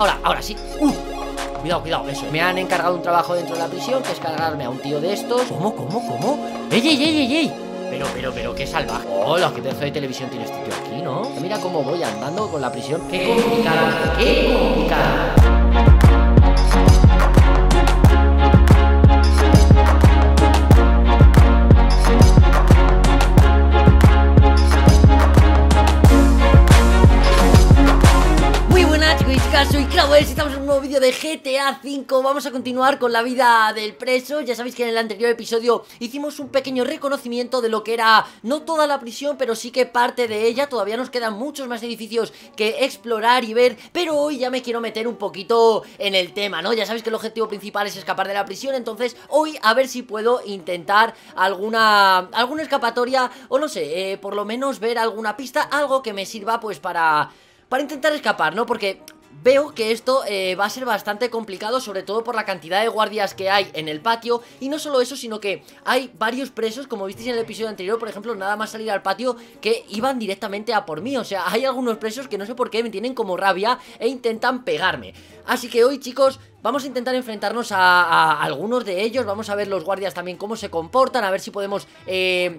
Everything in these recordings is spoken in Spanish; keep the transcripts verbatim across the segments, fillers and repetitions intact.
Ahora, ahora sí. Uh, cuidado, cuidado, eso. Me han encargado un trabajo dentro de la prisión, que es cargarme a un tío de estos. ¿Cómo, cómo, cómo? ¡Ey, ey, ey, ey, ey! Pero, pero, pero, qué salvaje. Hola, qué pedazo de televisión tiene este tío aquí, ¿no? Mira cómo voy andando con la prisión. ¡Qué complicado! ¡Qué complicado! Soy Clauel, estamos en un nuevo vídeo de G T A cinco. Vamos a continuar con la vida del preso. Ya sabéis que en el anterior episodio hicimos un pequeño reconocimiento de lo que era no toda la prisión, pero sí que parte de ella. Todavía nos quedan muchos más edificios que explorar y ver, pero hoy ya me quiero meter un poquito en el tema, ¿no? Ya sabéis que el objetivo principal es escapar de la prisión, entonces hoy a ver si puedo intentar alguna, alguna escapatoria, o no sé, eh, por lo menos ver alguna pista, algo que me sirva pues para... para intentar escapar, ¿no? Porque veo que esto eh, va a ser bastante complicado, sobre todo por la cantidad de guardias que hay en el patio. Y no solo eso, sino que hay varios presos, como visteis en el episodio anterior, por ejemplo, nada más salir al patio, que iban directamente a por mí. O sea, hay algunos presos que no sé por qué me tienen como rabia e intentan pegarme. Así que hoy, chicos, vamos a intentar enfrentarnos a, a algunos de ellos. Vamos a ver los guardias también cómo se comportan, a ver si podemos... Eh...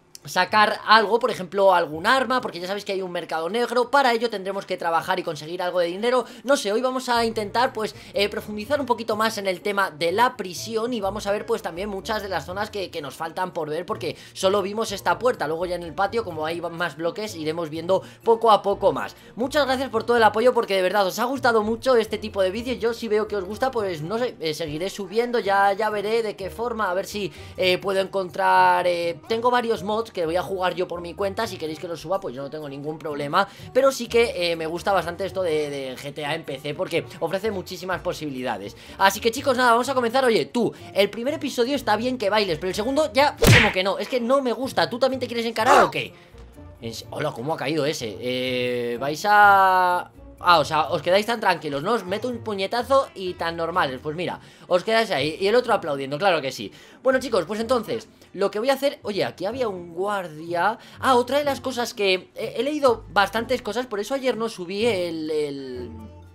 sacar algo, por ejemplo, algún arma, porque ya sabéis que hay un mercado negro. Para ello tendremos que trabajar y conseguir algo de dinero. No sé, hoy vamos a intentar, pues, eh, profundizar un poquito más en el tema de la prisión. Y vamos a ver, pues, también muchas de las zonas que, que nos faltan por ver, porque solo vimos esta puerta. Luego ya en el patio, como hay más bloques, iremos viendo poco a poco más. Muchas gracias por todo el apoyo, porque de verdad os ha gustado mucho este tipo de vídeos. Yo si veo que os gusta, pues, no sé, eh, seguiré subiendo. Ya, ya veré de qué forma, a ver si eh, puedo encontrar... Eh, tengo varios mods que voy a jugar yo por mi cuenta. Si queréis que los suba, pues yo no tengo ningún problema. Pero sí que eh, me gusta bastante esto de, de G T A en P C, porque ofrece muchísimas posibilidades. Así que, chicos, nada, vamos a comenzar. Oye, tú, el primer episodio está bien que bailes, pero el segundo ya como que no. Es que no me gusta. ¿Tú también te quieres encarar o qué? Hola, ¿cómo ha caído ese? Eh, vais a... Ah, o sea, os quedáis tan tranquilos, ¿no? Os meto un puñetazo y tan normales. Pues mira, os quedáis ahí. Y el otro aplaudiendo, claro que sí. Bueno, chicos, pues entonces, lo que voy a hacer... Oye, aquí había un guardia... Ah, otra de las cosas que... He, he leído bastantes cosas, por eso ayer no subí el... el...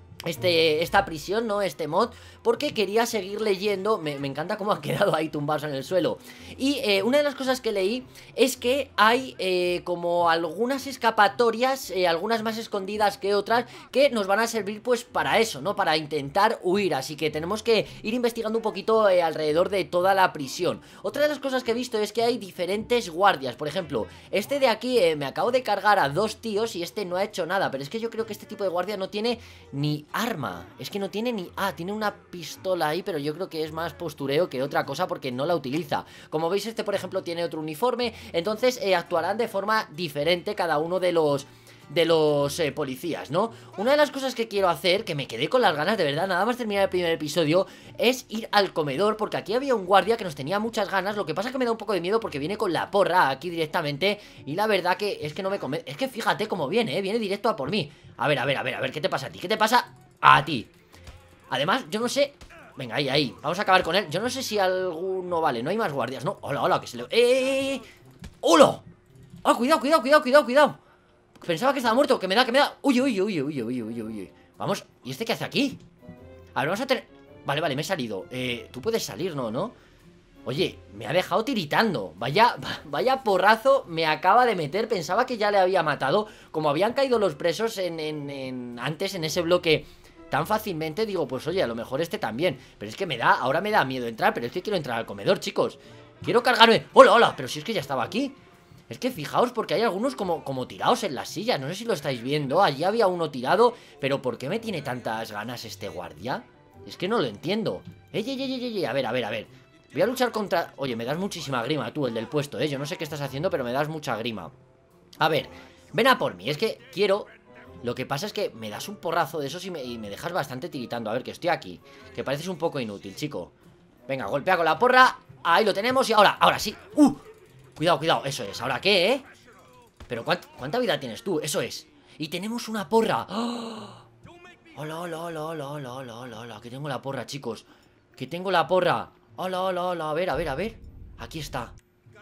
Este, esta prisión, ¿no? Este mod, porque quería seguir leyendo. Me, me encanta cómo han quedado ahí tumbados en el suelo. Y eh, una de las cosas que leí es que hay eh, como algunas escapatorias, eh, algunas más escondidas que otras, que nos van a servir pues para eso, ¿no? Para intentar huir, así que tenemos que ir investigando un poquito eh, alrededor de toda la prisión. Otra de las cosas que he visto es que hay diferentes guardias. Por ejemplo, este de aquí, eh, me acabo de cargar a dos tíos y este no ha hecho nada, pero es que yo creo que este tipo de guardia no tiene ni arma, es que no tiene ni... Ah, tiene una pistola ahí, pero yo creo que es más postureo que otra cosa, porque no la utiliza. Como veis, este por ejemplo tiene otro uniforme. Entonces eh, actuarán de forma diferente cada uno de los... de los eh, policías, ¿no? Una de las cosas que quiero hacer, que me quedé con las ganas de verdad, nada más terminar el primer episodio, es ir al comedor, porque aquí había un guardia que nos tenía muchas ganas. Lo que pasa es que me da un poco de miedo porque viene con la porra aquí directamente, y la verdad que es que no me come... Es que fíjate cómo viene, ¿eh? Viene directo a por mí. A ver, a ver, a ver, a ver, ¿qué te pasa a ti? ¿Qué te pasa a ti? Además, yo no sé... Venga, ahí, ahí, vamos a acabar con él. Yo no sé si alguno... Vale, no hay más guardias, ¿no? Hola, hola, que se le... ¡Eh! ¡Hola! ¡Ah, cuidado, cuidado, cuidado, cuidado, cuidado! Pensaba que estaba muerto, que me da, que me da. Uy, uy, uy, uy, uy, uy, uy. Vamos, ¿y este qué hace aquí? A ver, vamos a tener... Vale, vale, me he salido. Eh, tú puedes salir, ¿no? ¿No? Oye, me ha dejado tiritando. Vaya, vaya porrazo me acaba de meter. Pensaba que ya le había matado. Como habían caído los presos en, en, en antes en ese bloque tan fácilmente, digo, pues oye, a lo mejor este también. Pero es que me da, ahora me da miedo entrar. Pero es que quiero entrar al comedor, chicos. Quiero cargarme... Hola, hola, pero si es que ya estaba aquí. Es que fijaos, porque hay algunos como, como tirados en las sillas. No sé si lo estáis viendo. Allí había uno tirado. Pero ¿por qué me tiene tantas ganas este guardia? Es que no lo entiendo. Ey, ey, ey, ey, ey. A ver, a ver, a ver. Voy a luchar contra... Oye, me das muchísima grima tú, el del puesto, ¿eh? Yo no sé qué estás haciendo, pero me das mucha grima. A ver, ven a por mí. Es que quiero... Lo que pasa es que me das un porrazo de esos y me, y me dejas bastante tiritando. A ver, que estoy aquí. Que pareces un poco inútil, chico. Venga, golpea con la porra. Ahí lo tenemos y ahora, ahora sí. ¡Uh! Cuidado, cuidado, eso es. ¿Ahora qué, eh? Pero ¿cuánta, cuánta vida tienes tú? Eso es. Y tenemos una porra. ¡Oh! Hola, hola, hola, hola, hola, hola, hola, hola. Que tengo la porra, chicos. Que tengo la porra. Hola, hola, hola. A ver, a ver, a ver. Aquí está.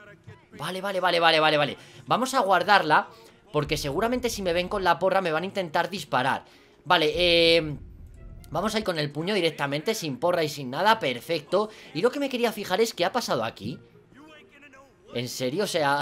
Vale, vale, vale, vale, vale, vale. Vamos a guardarla, porque seguramente si me ven con la porra me van a intentar disparar. Vale, eh... Vamos a ir con el puño directamente, sin porra y sin nada, perfecto. Y lo que me quería fijar es qué ha pasado aquí. ¿En serio? O sea...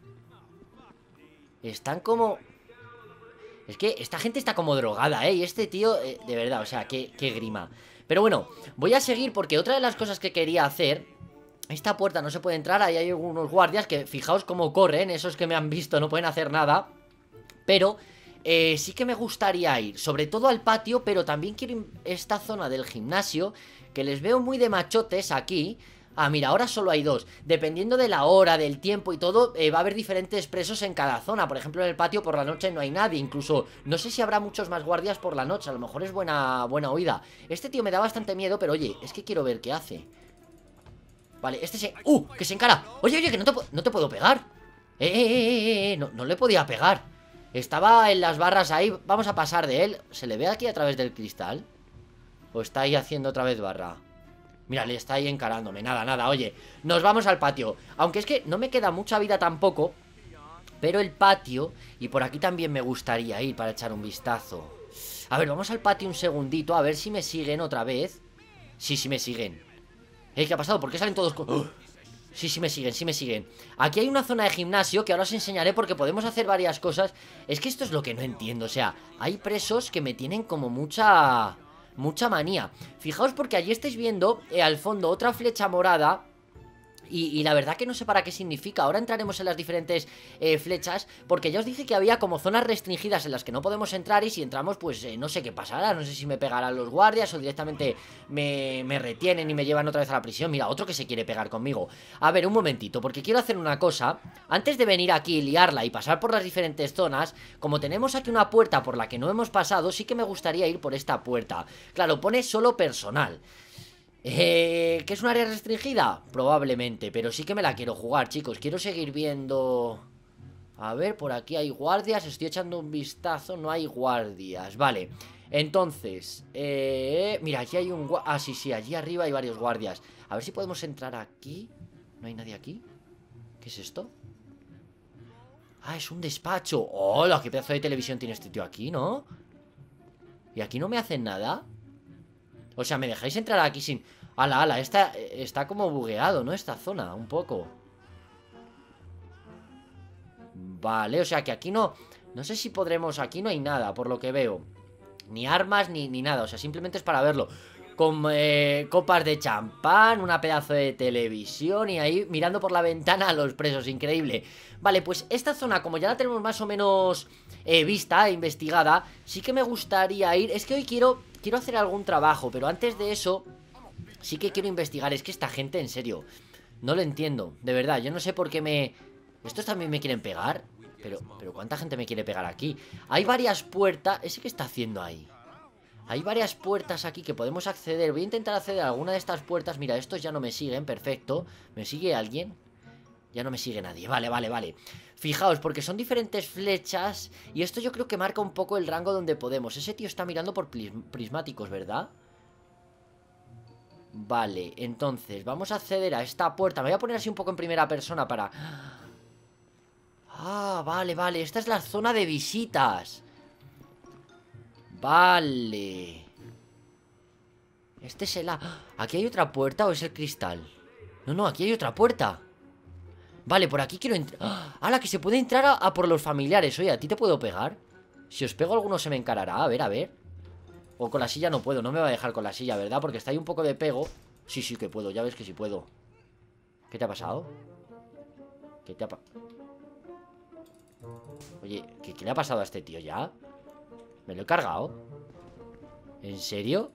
Están como... Es que esta gente está como drogada, ¿eh? Y este tío, eh, de verdad, o sea, qué, qué grima. Pero bueno, voy a seguir porque otra de las cosas que quería hacer... Esta puerta no se puede entrar, ahí hay algunos guardias que fijaos cómo corren, esos que me han visto no pueden hacer nada. Pero eh, sí que me gustaría ir, sobre todo al patio, pero también quiero ir a esta zona del gimnasio, que les veo muy de machotes aquí. Ah, mira, ahora solo hay dos. Dependiendo de la hora, del tiempo y todo, eh, va a haber diferentes presos en cada zona. Por ejemplo, en el patio por la noche no hay nadie. Incluso, no sé si habrá muchos más guardias por la noche. A lo mejor es buena, buena oída. Este tío me da bastante miedo, pero oye, es que quiero ver qué hace. Vale, este se... ¡Uh! ¡Que se encara! Oye, oye, que no te, no te puedo pegar. Eh, eh, eh, eh, eh. No, no le podía pegar. Estaba en las barras ahí. Vamos a pasar de él. ¿Se le ve aquí a través del cristal? ¿O está ahí haciendo otra vez barra? Mira, le está ahí encarándome. Nada, nada, oye, nos vamos al patio. Aunque es que no me queda mucha vida tampoco, pero el patio... Y por aquí también me gustaría ir para echar un vistazo. A ver, vamos al patio un segundito. A ver si me siguen otra vez. Sí, sí me siguen. ¿Eh? ¿Qué ha pasado? ¿Por qué salen todos con...? ¡Oh! Sí, sí me siguen, sí me siguen. Aquí hay una zona de gimnasio que ahora os enseñaré porque podemos hacer varias cosas. Es que esto es lo que no entiendo. O sea, hay presos que me tienen como mucha... Mucha manía. Fijaos porque allí estáis viendo eh, al fondo otra flecha morada. Y, y la verdad que no sé para qué significa. Ahora entraremos en las diferentes eh, flechas, porque ya os dije que había como zonas restringidas en las que no podemos entrar. Y si entramos pues eh, no sé qué pasará. No sé si me pegarán los guardias o directamente me, me retienen y me llevan otra vez a la prisión. Mira, otro que se quiere pegar conmigo. A ver, un momentito, porque quiero hacer una cosa. Antes de venir aquí y liarla y pasar por las diferentes zonas, como tenemos aquí una puerta por la que no hemos pasado, sí que me gustaría ir por esta puerta. Claro, pone solo personal. Eh, ¿Que es un área restringida? Probablemente, pero sí que me la quiero jugar, chicos. Quiero seguir viendo... A ver, por aquí hay guardias. Estoy echando un vistazo, no hay guardias. Vale, entonces eh, mira, aquí hay un... Ah, sí, sí, allí arriba hay varios guardias. A ver si podemos entrar aquí. ¿No hay nadie aquí? ¿Qué es esto? Ah, es un despacho. ¡Hola! ¿Qué pedazo de televisión tiene este tío aquí, no? ¿Y aquí no me hacen nada? O sea, ¿me dejáis entrar aquí sin...? Ala, ala, esta, está como bugueado, ¿no? Esta zona, un poco. Vale, o sea que aquí no... No sé si podremos... Aquí no hay nada, por lo que veo. Ni armas, ni, ni nada, o sea, simplemente es para verlo. Con eh, copas de champán, una pedazo de televisión y ahí mirando por la ventana a los presos, increíble. Vale, pues esta zona, como ya la tenemos más o menos eh, vista, investigada, sí que me gustaría ir... Es que hoy quiero, quiero hacer algún trabajo, pero antes de eso sí que quiero investigar. Es que esta gente, en serio, no lo entiendo, de verdad, yo no sé por qué me... ¿Estos también me quieren pegar? Pero, pero ¿cuánta gente me quiere pegar aquí? Hay varias puertas... ¿Ese qué está haciendo ahí? Hay varias puertas aquí que podemos acceder. Voy a intentar acceder a alguna de estas puertas. Mira, estos ya no me siguen, perfecto. ¿Me sigue alguien? Ya no me sigue nadie, vale, vale, vale. Fijaos, porque son diferentes flechas. Y esto yo creo que marca un poco el rango donde podemos. Ese tío está mirando por prismáticos, ¿verdad? Vale, entonces vamos a acceder a esta puerta. Me voy a poner así un poco en primera persona para... Ah, vale, vale, esta es la zona de visitas. Vale. Este es el... ¿Aquí hay otra puerta o es el cristal? No, no, aquí hay otra puerta. Vale, por aquí quiero entrar. ¡Hala, que se puede entrar a, a por los familiares! Oye, ¿a ti te puedo pegar? Si os pego alguno se me encarará, a ver, a ver. O con la silla no puedo, no me va a dejar con la silla, ¿verdad? Porque está ahí un poco de pego. Sí, sí que puedo, ya ves que sí puedo. ¿Qué te ha pasado? ¿Qué te ha pasado? Oye, ¿qué, ¿qué le ha pasado a este tío ya? ¿Me lo he cargado? ¿En serio?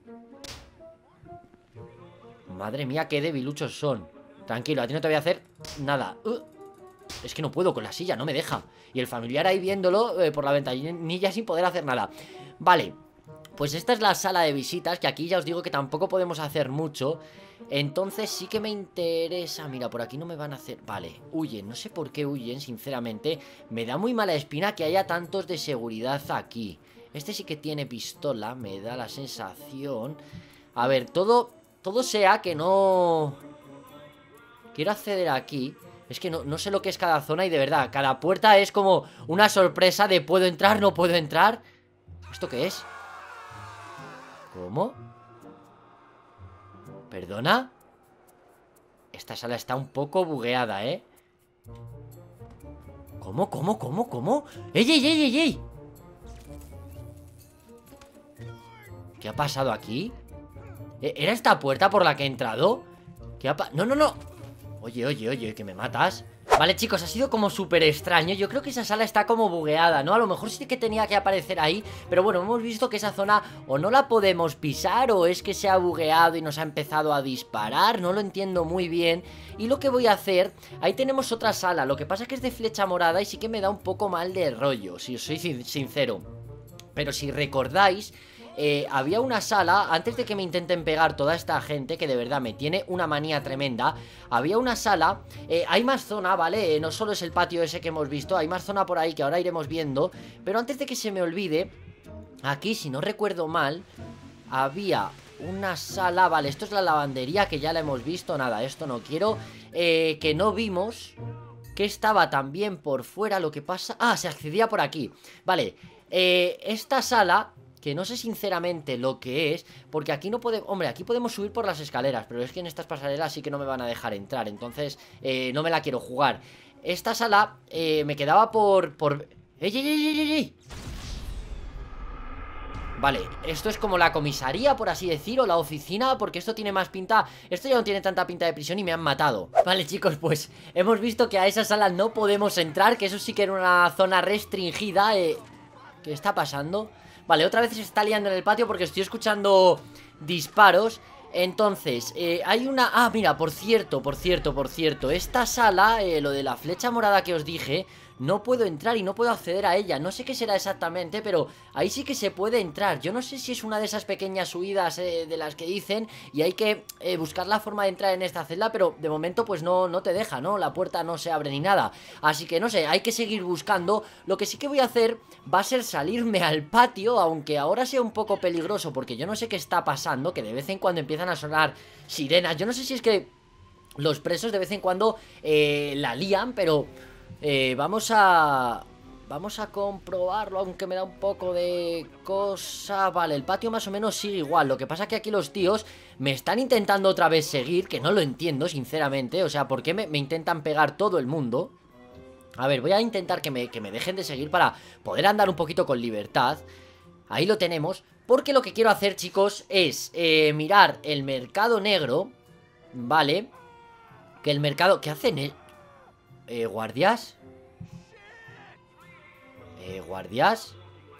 Madre mía, qué debiluchos son. Tranquilo, a ti no te voy a hacer nada. uh, Es que no puedo con la silla, no me deja. Y el familiar ahí viéndolo eh, por la ventanilla sin poder hacer nada. Vale, pues esta es la sala de visitas, que aquí ya os digo que tampoco podemos hacer mucho. Entonces sí que me interesa. Mira, por aquí no me van a hacer... Vale, huyen, no sé por qué huyen, sinceramente. Me da muy mala espina que haya tantos de seguridad aquí. Este sí que tiene pistola, me da la sensación. A ver, todo... Todo sea que no... Quiero acceder aquí. Es que no, no sé lo que es cada zona y de verdad, cada puerta es como una sorpresa de ¿puedo entrar, no puedo entrar? ¿Esto qué es? ¿Cómo? ¿Perdona? Esta sala está un poco bugueada, ¿eh? ¿Cómo, cómo, cómo, cómo? ¡Ey, ey, ey, ey, ey! ¿Qué ha pasado aquí? ¿Era esta puerta por la que he entrado? ¿Qué ha pasado? No, no, no. Oye, oye, oye, que me matas. Vale, chicos, ha sido como súper extraño. Yo creo que esa sala está como bugueada, ¿no? A lo mejor sí que tenía que aparecer ahí. Pero bueno, hemos visto que esa zona o no la podemos pisar, o es que se ha bugueado y nos ha empezado a disparar. No lo entiendo muy bien. Y lo que voy a hacer, ahí tenemos otra sala. Lo que pasa es que es de flecha morada y sí que me da un poco mal de rollo, si os soy sincero. Pero si recordáis... Eh, había una sala, antes de que me intenten pegar toda esta gente, que de verdad me tiene una manía tremenda. Había una sala, eh, hay más zona, ¿vale? Eh, no solo es el patio ese que hemos visto, hay más zona por ahí que ahora iremos viendo. Pero antes de que se me olvide, aquí, si no recuerdo mal, había una sala, vale, esto es la lavandería, que ya la hemos visto. Nada, esto no quiero, eh, que no vimos, que estaba también por fuera. Lo que pasa, ah, se accedía por aquí. Vale, eh, esta sala... que no sé sinceramente lo que es, porque aquí no podemos... Hombre, aquí podemos subir por las escaleras, pero es que en estas pasarelas sí que no me van a dejar entrar, entonces eh, no me la quiero jugar. Esta sala eh, me quedaba por... por... ¡Ey, ey, ey, ey, ey! Vale, esto es como la comisaría, por así decir, o la oficina, porque esto tiene más pinta... Esto ya no tiene tanta pinta de prisión y me han matado. Vale, chicos, pues hemos visto que a esa sala no podemos entrar, que eso sí que era una zona restringida. eh... ¿Qué está pasando? Vale, otra vez se está liando en el patio porque estoy escuchando disparos. Entonces, eh, hay una... Ah, mira, por cierto, por cierto, por cierto, esta sala, eh, lo de la flecha morada que os dije, no puedo entrar y no puedo acceder a ella. No sé qué será exactamente, pero ahí sí que se puede entrar. Yo no sé si es una de esas pequeñas huidas eh, de las que dicen, y hay que eh, buscar la forma de entrar en esta celda, pero de momento pues no, no te deja, ¿no? La puerta no se abre ni nada. Así que no sé, hay que seguir buscando. Lo que sí que voy a hacer va a ser salirme al patio, aunque ahora sea un poco peligroso, porque yo no sé qué está pasando, que de vez en cuando empiezan a sonar sirenas. Yo no sé si es que los presos de vez en cuando eh, la lían, pero... Eh, vamos a... Vamos a comprobarlo, aunque me da un poco de cosa. Vale, el patio más o menos sigue igual. Lo que pasa es que aquí los tíos me están intentando otra vez seguir, que no lo entiendo, sinceramente. O sea, ¿por qué me, me intentan pegar todo el mundo? A ver, voy a intentar que me, que me dejen de seguir para poder andar un poquito con libertad. Ahí lo tenemos. Porque lo que quiero hacer, chicos, es eh, mirar el mercado negro. Vale. Que el mercado... ¿Qué hacen? Eh? Eh, ¿Guardias? Eh, ¿guardias?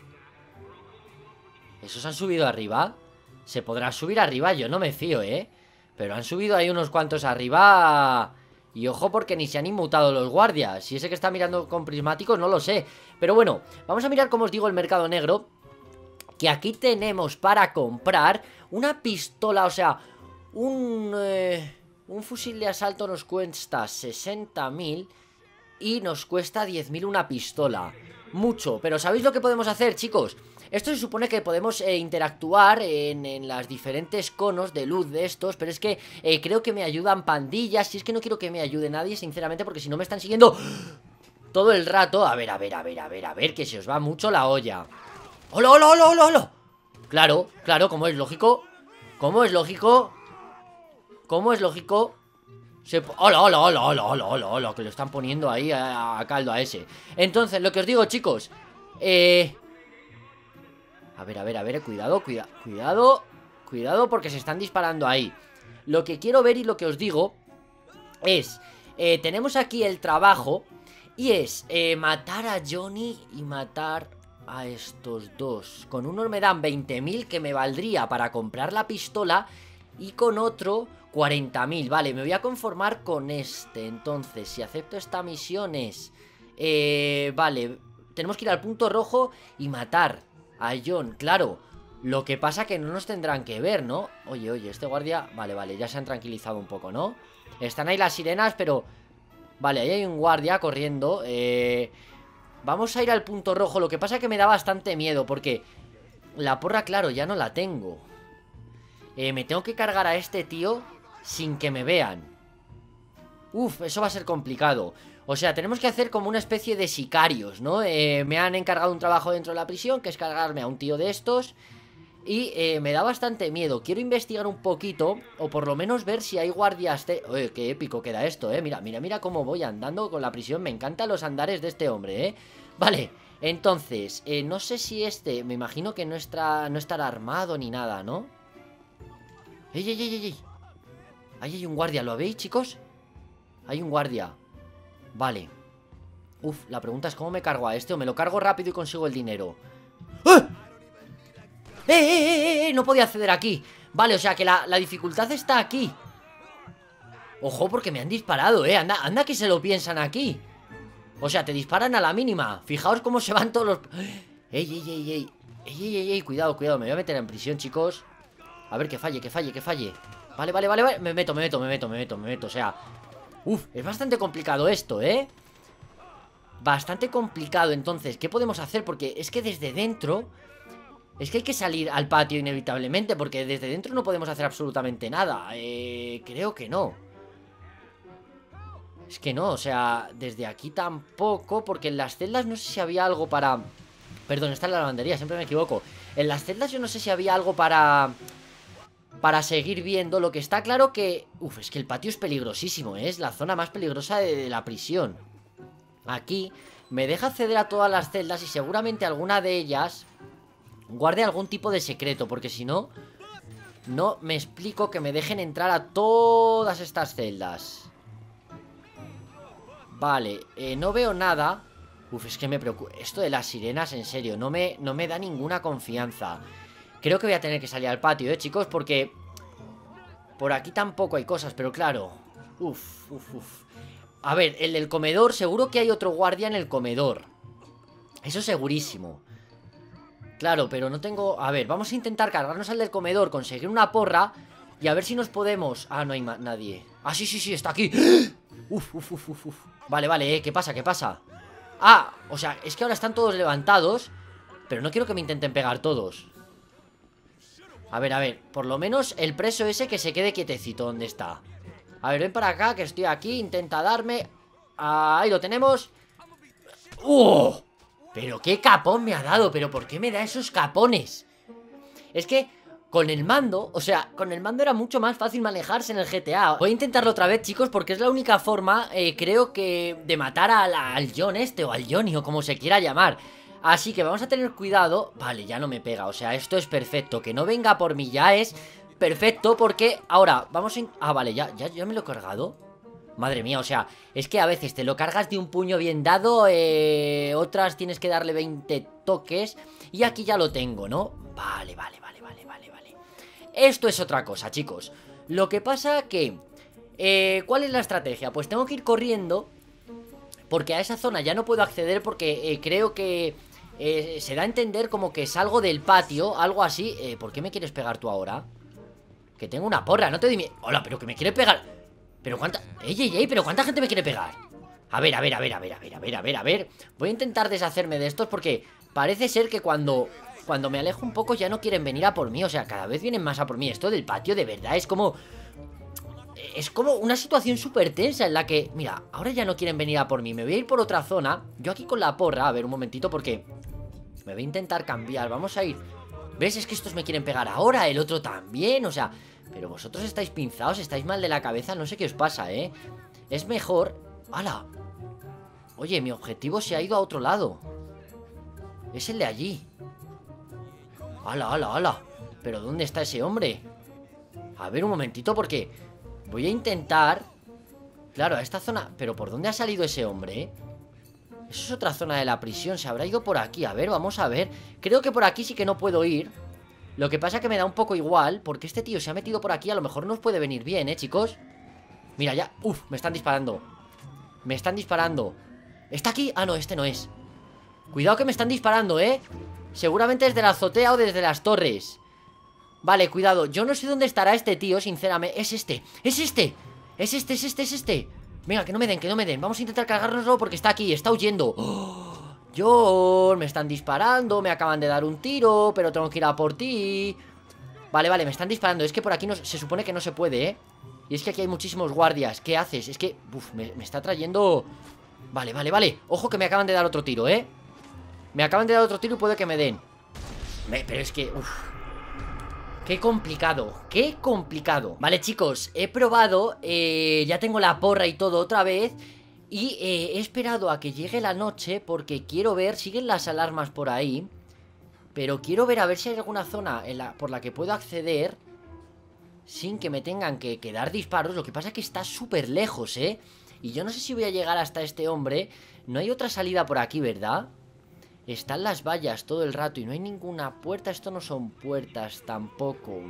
¿Esos han subido arriba? ¿Se podrá subir arriba? Yo no me fío, ¿eh? Pero han subido ahí unos cuantos arriba. Y ojo, porque ni se han inmutado los guardias. Si ese que está mirando con prismáticos, no lo sé. Pero bueno, vamos a mirar, como os digo, el mercado negro. Que aquí tenemos para comprar una pistola, o sea, un... Eh... Un fusil de asalto nos cuesta sesenta mil y nos cuesta diez mil una pistola. Mucho, pero ¿sabéis lo que podemos hacer, chicos? Esto se supone que podemos eh, interactuar en, en las diferentes conos de luz de estos, pero es que eh, creo que me ayudan pandillas. Y es que no quiero que me ayude nadie, sinceramente, porque si no me están siguiendo todo el rato. A ver, a ver, a ver, a ver, a ver, que se os va mucho la olla. ¡Hola, hola, hola, hola, hola! Claro, claro, como es lógico. ¿Cómo es lógico? ¿Cómo es lógico? Se... ¡Hola, hola, hola, hola, hola, hola, hola! Que lo están poniendo ahí a, a caldo a ese. Entonces, lo que os digo, chicos. Eh... A ver, a ver, a ver, cuidado, cuida... cuidado. Cuidado porque se están disparando ahí. Lo que quiero ver y lo que os digo es... Eh, tenemos aquí el trabajo. Y es eh, matar a Johnny y matar a estos dos. Con uno me dan veinte mil, que me valdría para comprar la pistola. Y con otro... cuarenta mil, vale, me voy a conformar con este. Entonces, si acepto esta misión es eh, vale, tenemos que ir al punto rojo y matar a John, claro. Lo que pasa que no nos tendrán que ver, ¿no? Oye, oye, este guardia, vale, vale, ya se han tranquilizado un poco, ¿no? Están ahí las sirenas, pero... Vale, ahí hay un guardia corriendo. eh... Vamos a ir al punto rojo. Lo que pasa que me da bastante miedo porque la porra, claro, ya no la tengo. eh, Me tengo que cargar a este tío sin que me vean. Uf, eso va a ser complicado. O sea, tenemos que hacer como una especie de sicarios, ¿no? Eh, me han encargado un trabajo dentro de la prisión, que es cargarme a un tío de estos. Y eh, me da bastante miedo. Quiero investigar un poquito, o por lo menos ver si hay guardias de... Oye, qué épico queda esto, eh. Mira, mira, mira cómo voy andando con la prisión. Me encantan los andares de este hombre, eh. Vale, entonces, eh, no sé si este... Me imagino que no, está, no estará armado ni nada, ¿no? ¡Ey, ey, ey, ey! Ahí hay un guardia, ¿lo veis, chicos? Hay un guardia. Vale. Uf, la pregunta es cómo me cargo a este. O me lo cargo rápido y consigo el dinero. ¡Ah! ¡Eh, eh, eh, eh! No podía acceder aquí. Vale, o sea que la, la dificultad está aquí. Ojo, porque me han disparado, eh. Anda, anda que se lo piensan aquí. O sea, te disparan a la mínima. Fijaos cómo se van todos los... ¡Ey, ey, ey, ey! ¡Ey, ey, ey, ey! Cuidado, cuidado. Me voy a meter en prisión, chicos. A ver, que falle, que falle, que falle. Vale, vale, vale, vale. Me meto, me meto, me meto, me meto, me meto. O sea... Uf, es bastante complicado esto, ¿eh? Bastante complicado. Entonces, ¿qué podemos hacer? Porque es que desde dentro... Es que hay que salir al patio inevitablemente, porque desde dentro no podemos hacer absolutamente nada. Eh, creo que no. Es que no, o sea, desde aquí tampoco, porque en las celdas no sé si había algo para... Perdón, está en la lavandería, siempre me equivoco. En las celdas yo no sé si había algo para... Para seguir viendo. Lo que está claro que... Uf, es que el patio es peligrosísimo, ¿eh? Es la zona más peligrosa de, de la prisión. Aquí me deja acceder a todas las celdas y seguramente alguna de ellas... guarde algún tipo de secreto, porque si no, no me explico que me dejen entrar a todas estas celdas. Vale, eh, no veo nada. Uf, es que me preocupa. Esto de las sirenas, en serio, no me, no me da ninguna confianza. Creo que voy a tener que salir al patio, eh, chicos, porque por aquí tampoco hay cosas, pero claro. Uf, uf, uf. A ver, el del comedor, seguro que hay otro guardia en el comedor. Eso segurísimo. Claro, pero no tengo... A ver, vamos a intentar cargarnos al del comedor, conseguir una porra y a ver si nos podemos... Ah, no hay nadie. Ah, sí, sí, sí, está aquí. Uf, uf, uf, uf, uf. Vale, vale, ¿eh? ¿Qué pasa? ¿Qué pasa? Ah, o sea, es que ahora están todos levantados, pero no quiero que me intenten pegar todos. A ver, a ver, por lo menos el preso ese que se quede quietecito donde está. A ver, ven para acá, que estoy aquí, intenta darme. Ahí lo tenemos. ¡Oh! Pero qué capón me ha dado, pero ¿por qué me da esos capones? Es que con el mando, o sea, con el mando era mucho más fácil manejarse en el G T A. Voy a intentarlo otra vez, chicos, porque es la única forma, eh, creo que, de matar al, al John este, o al Johnny, o como se quiera llamar. Así que vamos a tener cuidado. Vale, ya no me pega, o sea, esto es perfecto. Que no venga por mí ya es perfecto, porque ahora vamos a... Ah, vale, ya, ya, ya me lo he cargado. Madre mía, o sea, es que a veces te lo cargas de un puño bien dado, eh, otras tienes que darle veinte toques. Y aquí ya lo tengo, ¿no? Vale, vale, vale, vale, vale, vale. Esto es otra cosa, chicos. Lo que pasa que... Eh, ¿cuál es la estrategia? Pues tengo que ir corriendo, porque a esa zona ya no puedo acceder porque eh, creo que... Eh, se da a entender como que salgo del patio, algo así. eh, ¿Por qué me quieres pegar tú ahora? Que tengo una porra, no te doy mi... Hola, pero que me quiere pegar... Pero cuánta... Ey, ey, ey, pero cuánta gente me quiere pegar. A ver, a ver, a ver, a ver, a ver, a ver, a ver, a ver. Voy a intentar deshacerme de estos porque parece ser que cuando... Cuando me alejo un poco ya no quieren venir a por mí. O sea, cada vez vienen más a por mí. Esto del patio de verdad es como... Es como una situación súper tensa en la que... Mira, ahora ya no quieren venir a por mí. Me voy a ir por otra zona. Yo aquí con la porra, a ver un momentito porque... Me voy a intentar cambiar, vamos a ir. ¿Ves? Es que estos me quieren pegar ahora, el otro también, o sea... Pero vosotros estáis pinzados, estáis mal de la cabeza, no sé qué os pasa, ¿eh? Es mejor... ¡Hala! Oye, mi objetivo se ha ido a otro lado. Es el de allí. ¡Hala, hala, hala! ¿Pero dónde está ese hombre? A ver un momentito porque... Voy a intentar... Claro, a esta zona... ¿Pero por dónde ha salido ese hombre, eh? Eso es otra zona de la prisión, se habrá ido por aquí. A ver, vamos a ver. Creo que por aquí sí que no puedo ir. Lo que pasa que me da un poco igual, porque este tío se ha metido por aquí. A lo mejor nos puede venir bien, ¿eh, chicos? Mira, ya... Uf, me están disparando. Me están disparando. ¿Está aquí? Ah, no, este no es. Cuidado que me están disparando, ¿eh? Seguramente desde la azotea o desde las torres. Vale, cuidado. Yo no sé dónde estará este tío, sinceramente. Es este, es este Es este, es este, es este Venga, que no me den, que no me den. Vamos a intentar cargárnoslo porque está aquí, está huyendo. ¡Oh! John, me están disparando. Me acaban de dar un tiro, pero tengo que ir a por ti. Vale, vale, me están disparando. Es que por aquí no, se supone que no se puede, ¿eh? Y es que aquí hay muchísimos guardias. ¿Qué haces? Es que, uf, me, me está trayendo... Vale, vale, vale. Ojo que me acaban de dar otro tiro, ¿eh? Me acaban de dar otro tiro y puede que me den. me, Pero es que, uf. Qué complicado, qué complicado. Vale, chicos, he probado, eh, ya tengo la porra y todo otra vez. Y eh, he esperado a que llegue la noche porque quiero ver, siguen las alarmas por ahí. Pero quiero ver a ver si hay alguna zona en la, por la que puedo acceder sin que me tengan que, que dar disparos. Lo que pasa es que está súper lejos, ¿eh? Y yo no sé si voy a llegar hasta este hombre. No hay otra salida por aquí, ¿verdad? Están las vallas todo el rato y no hay ninguna puerta. Esto no son puertas tampoco.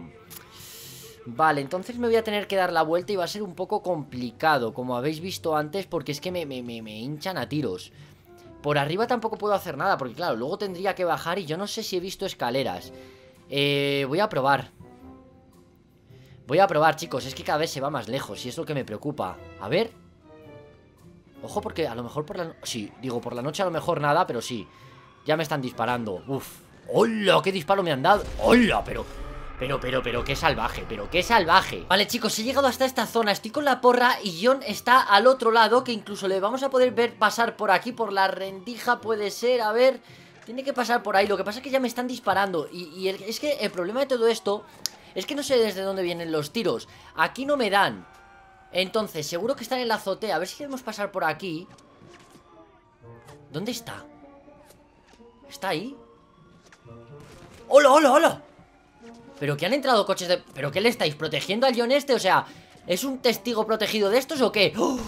Vale, entonces me voy a tener que dar la vuelta y va a ser un poco complicado, como habéis visto antes, porque es que me, me, me, me hinchan a tiros. Por arriba tampoco puedo hacer nada, porque claro, luego tendría que bajar y yo no sé si he visto escaleras. Eh, voy a probar. Voy a probar, chicos, es que cada vez se va más lejos y es lo que me preocupa. A ver. Ojo, porque a lo mejor por la... No... Sí, digo, por la noche a lo mejor nada, pero sí. Ya me están disparando. Uf. ¡Hola! ¡Qué disparo me han dado! ¡Hola! Pero... Pero, pero, pero, qué salvaje, pero qué salvaje. Vale, chicos, he llegado hasta esta zona. Estoy con la porra y John está al otro lado, que incluso le vamos a poder ver pasar por aquí, por la rendija, puede ser. A ver, tiene que pasar por ahí. Lo que pasa es que ya me están disparando. Y, y el, es que el problema de todo esto es que no sé desde dónde vienen los tiros. Aquí no me dan. Entonces, seguro que están en la azotea. A ver si queremos pasar por aquí. ¿Dónde está? ¿Está ahí? ¡Hola, hola, hola! ¿Pero que han entrado coches de...? ¿Pero qué le estáis protegiendo al John este? O sea, ¿es un testigo protegido de estos o qué? ¡Oh!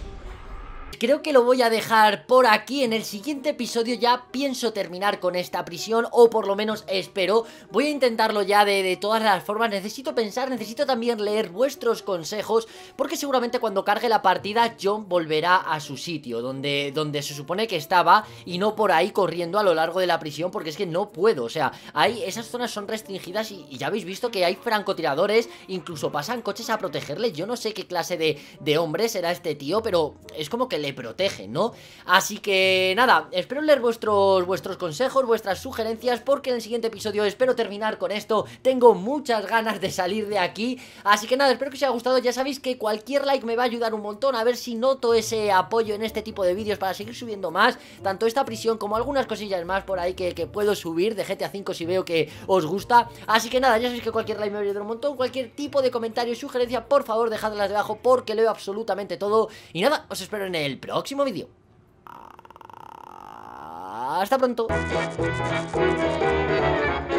Creo que lo voy a dejar por aquí. En el siguiente episodio ya pienso terminar con esta prisión, o por lo menos espero. Voy a intentarlo ya de, de todas las formas. Necesito pensar, necesito también leer vuestros consejos, porque seguramente cuando cargue la partida John volverá a su sitio, donde, donde se supone que estaba, y no por ahí corriendo a lo largo de la prisión, porque es que no puedo. O sea, hay, esas zonas son restringidas y, y ya habéis visto que hay francotiradores, incluso pasan coches a protegerle. Yo no sé qué clase de, de hombre será este tío, pero es como que le protegen, ¿no? Así que nada, espero leer vuestros, vuestros consejos, vuestras sugerencias, porque en el siguiente episodio espero terminar con esto. Tengo muchas ganas de salir de aquí. Así que nada, espero que os haya gustado. Ya sabéis que cualquier like me va a ayudar un montón, a ver si noto ese apoyo en este tipo de vídeos para seguir subiendo más, tanto esta prisión como algunas cosillas más por ahí que, que puedo subir de G T A cinco si veo que os gusta. Así que nada, ya sabéis que cualquier like me va a ayudar un montón. Cualquier tipo de comentario y sugerencia, por favor, dejadlas debajo, porque leo absolutamente todo. Y nada, os espero en el próximo vídeo. Hasta pronto.